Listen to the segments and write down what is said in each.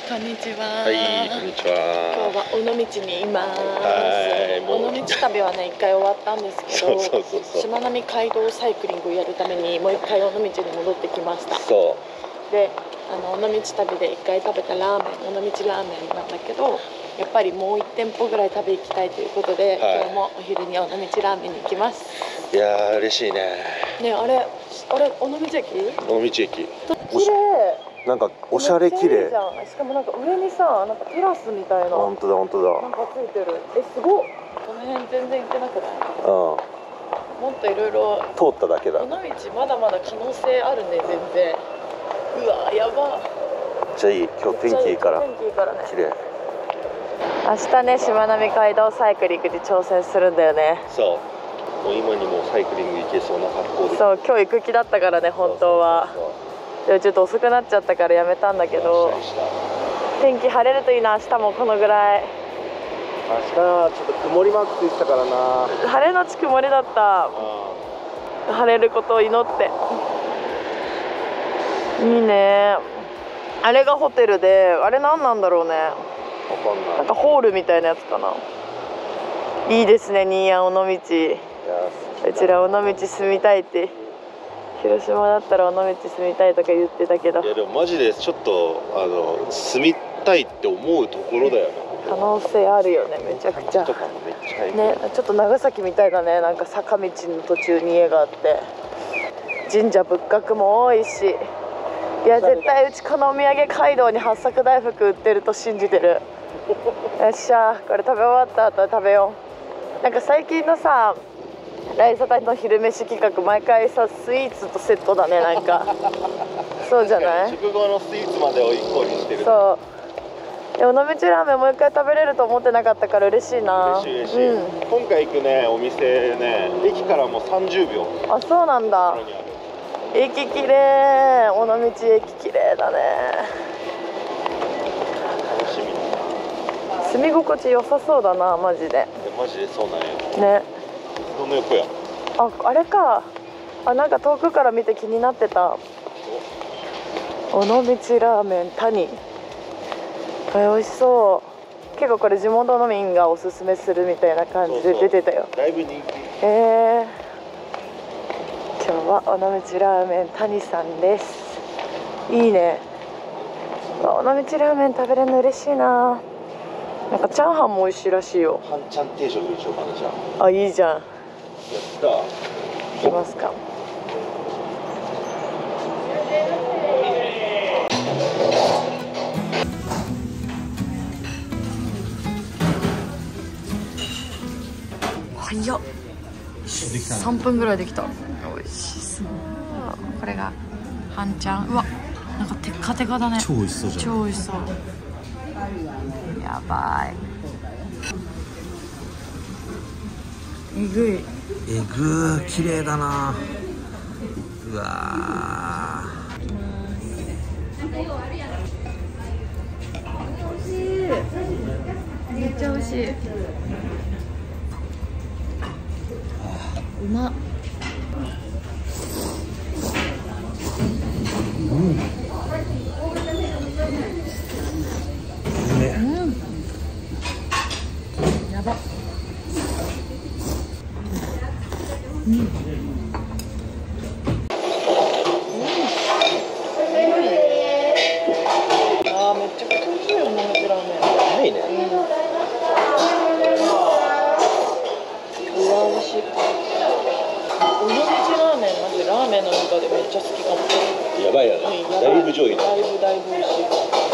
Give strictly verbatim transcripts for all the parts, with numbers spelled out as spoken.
こんにちは。 はい、こんにちは。 今日は尾道にいます。 はい、 尾道旅はね、一回終わったんですけど、 そうそうそうそう、 しまなみ海道サイクリングをやるためにもう一回尾道に戻ってきました。 そうで、あの尾道旅で一回食べたラーメン、尾道ラーメンなんだけど、やっぱりもう一店舗ぐらい食べ行きたいということで、はい、今日もお昼に尾道ラーメンに行きます。 いやー嬉しいね。 ね、あれ、あれ尾道駅？ 尾道駅。 綺麗。 なんかおしゃれ綺麗。 しかもなんか上にさ、なんかテラスみたいな。 本当だ本当だ。 なんかついてる。え、すごっ。この辺全然行ってなくない？うん。もっといろいろ通っただけだ。 尾道まだまだ可能性あるね、全然。うわ、やば。 めっちゃいい。今日天気いいから。 天気いいからね。 綺麗。 明日ね、しまなみ海道サイクリングに挑戦するんだよね。 そう。もう今にもサイクリング行けそうな格好で。 そう、今日行く気だったからね、本当は。そうそうそう、でもちょっと遅くなっちゃったからやめたんだけど、天気晴れるといいな。明日もこのぐらい。 明日はちょっと曇りマークついてたからな。 晴れのち曇りだった。晴れることを祈って。いいね。あれがホテルで、あれ何なんだろうね。わかんない。なんかホールみたいなやつかな。いいですね、新谷尾道。うちら尾道住みたいって、広島だったら尾道住みたいとか言ってたけど、いやでもマジでちょっとあの住みたいって思うところだよね。可能性あるよね、めちゃくちゃ。とかもめっちゃいいね。ちょっと長崎みたいだね。なんか坂道の途中に家があって、神社仏閣も多いし。いや絶対うちこのお土産街道に八朔大福売ってると信じてる。よっしゃ、これ食べ終わった後は食べよう。なんか最近のさ、ライサタの昼飯企画、毎回さスイーツとセットだね。なんかそうじゃない？食後のスイーツまでを一個にしてる。そう。で尾道ラーメンもう一回食べれると思ってなかったから嬉しいな。嬉しい嬉しい、うん、今回行くねお店ね、駅からもうさんじゅうびょう。あ、そうなんだ。駅きれい。尾道駅きれいだね。楽しみだな。住み心地良さそうだな、マジで。マジでそうなんやね。この横や。あ、あれか。あ、なんか遠くから見て気になってた。尾道ラーメン谷。美味しそう。結構これ地元の民がおすすめするみたいな感じで出てたよ。そうそう、だいぶ人気。えー今日は尾道ラーメン谷さんです。いいね。尾道ラーメン食べれるの嬉しいな。なんかチャーハンも美味しいらしいよ。半チャン定食にしようかな、じゃあ。あ、いいじゃん。やった。行きますか。早っ。さんぷんぐらいできた。美味しそう。これが半ちゃん。うわ、なんかテカテカだね。超美味しそうじゃん。超美味しそう。やばい。えぐい。えぐー、綺麗だな。うわー。美味しい。めっちゃ美味しい。うまっ。うん。うん。やば。うん。うん。ああ、めっちゃくちゃ美味しいよ、尾道ラーメン。うまいね。うん。うわ、美味しい。尾道ラーメン、マジラーメンの中でめっちゃ好きかも。やばいよね。うん、だいぶ上位。だいぶだいぶ美味しい。うん。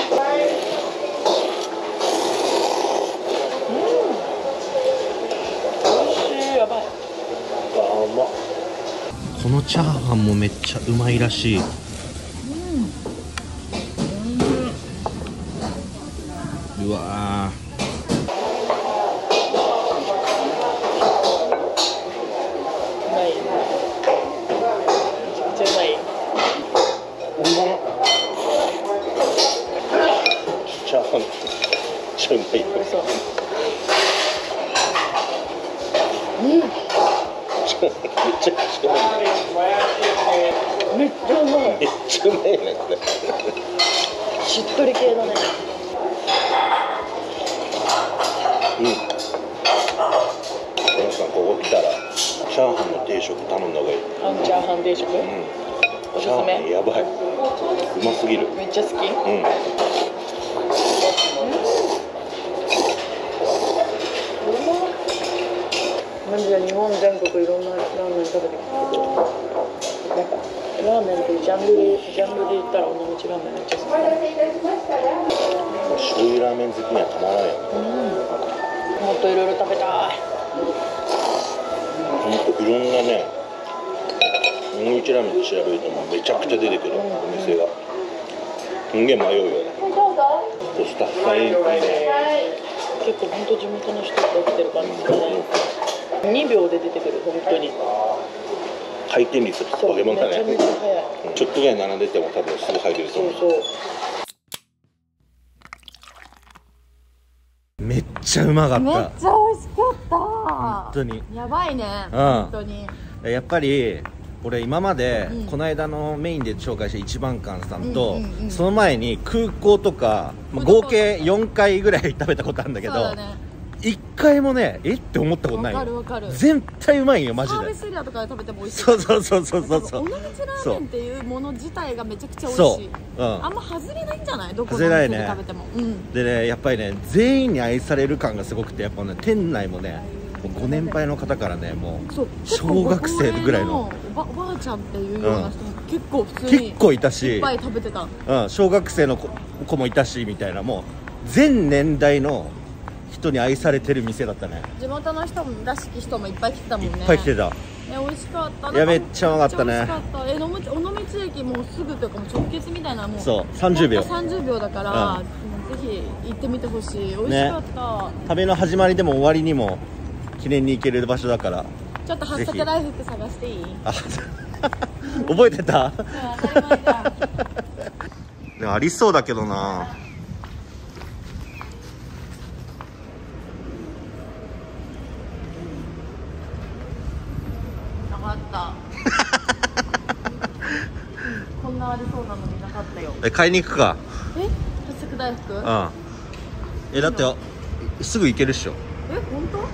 美味しい、やばい。あ、うまっ。このチャーハンもめっちゃうまいらしい。うん。うん、うわー。チャーハンめっちゃうまいよ。うん。めちゃくちゃうまい。めっちゃうまい。めっちゃうまいね、これ。しっとり系だね。 チャーハンの定食頼んだ方がいい。 半チャーハン定食、うん、おすすめ。 やばい、うますぎる。 めっちゃ好き。うん、マジで日本全国いろんなラーメン食べてきたけど、なんかラーメンってジャンルでジャンルで言ったら尾道ラーメンめっちゃ好き。 醤油ラーメン好きにはたまらないよね。 うん、もっといろいろ食べたい。 ほんといろんなね、尾道ラーメン調べるとめちゃくちゃ出てくる、うん、お店が。すんげえ迷うよね。スタッフさんいいね。 結構本当地元の人が来てる感じですね。うん、にびょうで出てくる、本当に。 回転率バケモンだね。 めちゃめちゃ早い。 ちょっとぐらい並んでても多分すぐ入れると思う。 そうそう。 めっちゃうまかった。 めっちゃ美味しかった。 本当に。 やばいね。 うん、 本当に。 やっぱり俺今まで、うん、この間のメインで紹介した一番館さんと、うんうんうん、その前に空港とか、まあ、合計よんかいぐらい食べたことあるんだけど、いっかいもねえって思ったことないよ。わかるわかる。絶対うまいよマジで。サービスエリアとかで食べても美味しい。そうそうそうそうそうそう。尾道ラーメンっていうもの自体がめちゃくちゃ美味しい。うん、あんま外れないんじゃない？どこの店で食べても。うん、でね、やっぱりね全員に愛される感がすごくて、やっぱね店内もねご年配の方からね、もう小学生ぐらいのお ば, おばあちゃんっていうような人も結構普通に結構いたし、いっぱい食べてた。うん、小学生の 子, 子もいたしみたいな、もう全年代の人に愛されてる店だったね。地元の人もらしき人もいっぱい来てたもんね。いっぱい来てた。え、美味しかった。いやめっちゃうまかったね。美味しかった。え、尾道駅もうすぐというかもう直結みたいな、もうそうさんじゅうびょうさんじゅうびょうだから、うん、ぜひ行ってみてほしい。美味しかった、ね、旅の始まりでも終わりにも記念に行ける場所だから。ちょっと八作大福探していい？あ覚えてた？当たり前じゃん。でもありそうだけどな。なかったこんなありそうなのになかったよ。え、買いに行くか。え、八作大福？うん。え、だってすぐ行けるっしょ。え、本当？うん。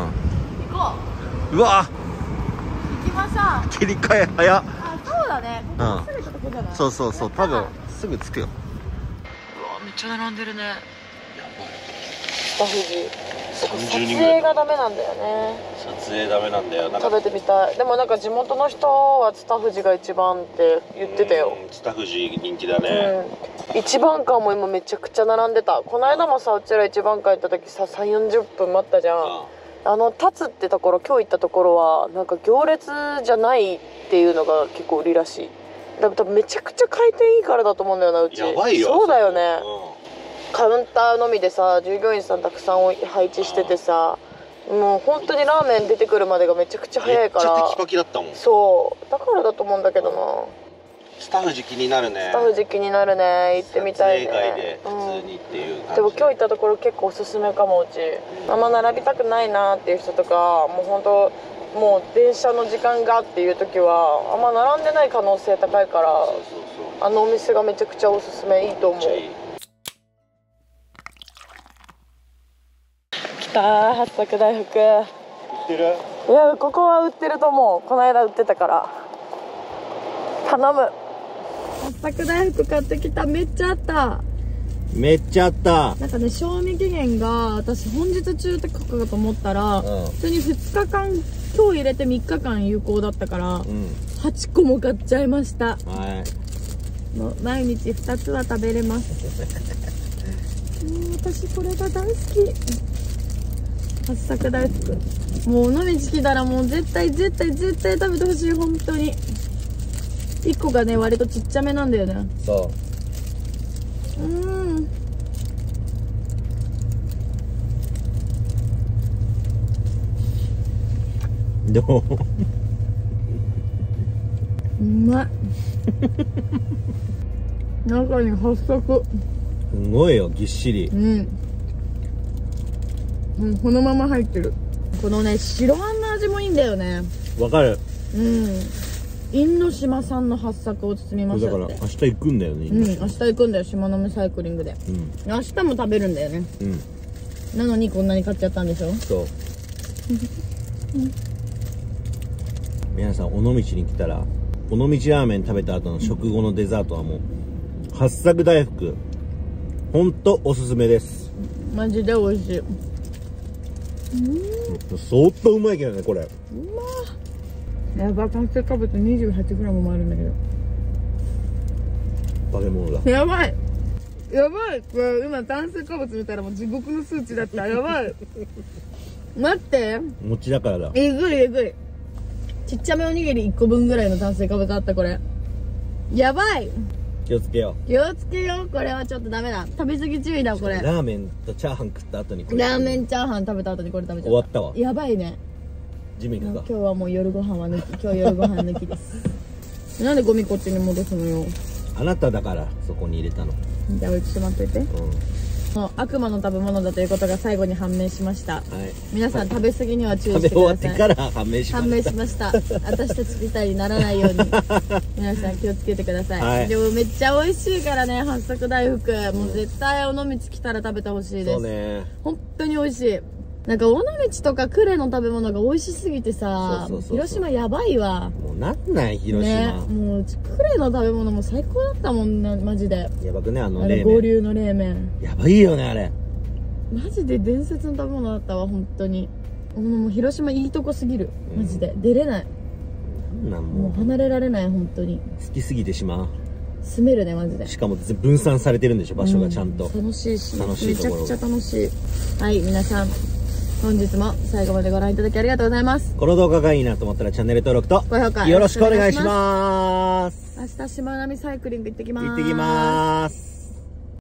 行こう。うわ。行きましょう。切り替え早っ。あ、そうだね。ここすぐ行ったとこじゃない？そうそうそう。多分すぐ着くよ。うわ、めっちゃ並んでるね。やばい。スタッフジ。撮影がダメなんだよね。撮影ダメなんだよ。なんか食べてみたい。でもなんか地元の人はツタフジが一番って言ってたよ。ツタフジ人気だね。うん、一番館も今めちゃくちゃ並んでた。この間もさ、うちら一番館行った時さ、さんじゅう、よんじゅっぷん待ったじゃん。ああの立つってところ、今日行ったところはなんか行列じゃないっていうのが結構売りらしい。だから多分めちゃくちゃ回転いいからだと思うんだよな、うち。やばいよ。そうだよね。うん、カウンターのみでさ、従業員さんたくさん配置しててさ、もう本当にラーメン出てくるまでがめちゃくちゃ早いから。めっちゃテキパキだったもん。そうだからだと思うんだけどな。スタッフ時気になるね。スタッフ時気になるね。行ってみたいね。撮影会で普通にっていう感じ、うん、でも今日行ったところ結構おすすめかも。うちあんま並びたくないなっていう人とか、もう本当もう電車の時間がっていう時はあんま並んでない可能性高いから、そうそうそう、あのお店がめちゃくちゃおすすめ。いいと思う。来たー、八作大福。売ってる？いや、ここは売ってると思う。この間売ってたから頼む。八作大福買ってきた。めっちゃあった。めっちゃあった。なんかね、賞味期限が私本日中って書くかと思ったら、うん、普通にふつかかん、今日入れてみっかかん有効だったから、うん、はっこも買っちゃいました。はい、もう毎日ふたつは食べれます。もう私これが大好き。八作大福、もう尾道来たらもう絶対絶対絶対食べてほしい。本当にいっこがね割とちっちゃめなんだよね。そう、うん、どう？うまい。中に八作すごいよ、ぎっしり。うん、うん、このまま入ってる。このね、白あんの味もいいんだよね。わかる。うん。因島産の八作を包みましたって。だから明日行くんだよね。うん、明日行くんだよ、しまなみサイクリングで。うん。明日も食べるんだよね。うん。なのにこんなに買っちゃったんでしょ。そう。 皆さん尾道に来たら尾道ラーメン食べた後の食後のデザートはもう八朔大福、ほんとおすすめです。 マジで美味しい。うん 、相当うまいけどねこれ。うまやば、炭水化物 にじゅうはちグラム もあるんだけど化け物だ。 やばいやばい、これ今炭水化物見たらもう地獄の数値だった。やばい待って、 餅だからだ。 えぐいえぐい。ちっちゃめおにぎりいっこぶんぐらいの炭水化物あった。これやばい。 気をつけよう。 気をつけよう。これはちょっとダメだ。食べ過ぎ注意だこれ。 ラーメンとチャーハン食った後にこれ。 ラーメンチャーハン食べた後にこれ食べちゃった。 終わったわ。 やばいね。 ジミーか。 今日はもう夜ご飯は抜き。今日夜ご飯抜きですなんでゴミこっちに戻すのよ。 あなただからそこに入れたの。 じゃあ置いてしまっといて。うん、悪魔の食べ物だということが最後に判明しました。はい、皆さん食べ過ぎには注意してください。食べ終わってから判明しました。判明しました。私たちみたいにならないように皆さん気をつけてください。はい、でもめっちゃ美味しいからね、八朔大福。もう絶対尾道来たら食べてほしいです。そうね。本当に美味しい。なんか尾道とか呉の食べ物が美味しすぎてさ、広島やばいわ。もうなんなん広島。ね、もう呉の食べ物も最高だったもんね、マジで。やばくね、あの冷麺。あれ合流の冷麺。やばいよねあれ。マジで伝説の食べ物だったわ本当に。もう広島いいとこすぎる、マジで、うん、出れない。なんもう、もう離れられない本当に。好きすぎてしまう。住めるねマジで。しかも分散されてるんでしょ場所がちゃんと。うん、楽しいし、楽しいところ。めちゃくちゃ楽しい。はい皆さん。本日も最後までご覧いただきありがとうございます。この動画がいいなと思ったらチャンネル登録と高評価よろしくお願いします。明日しまなみサイクリング行ってきます。行ってきます。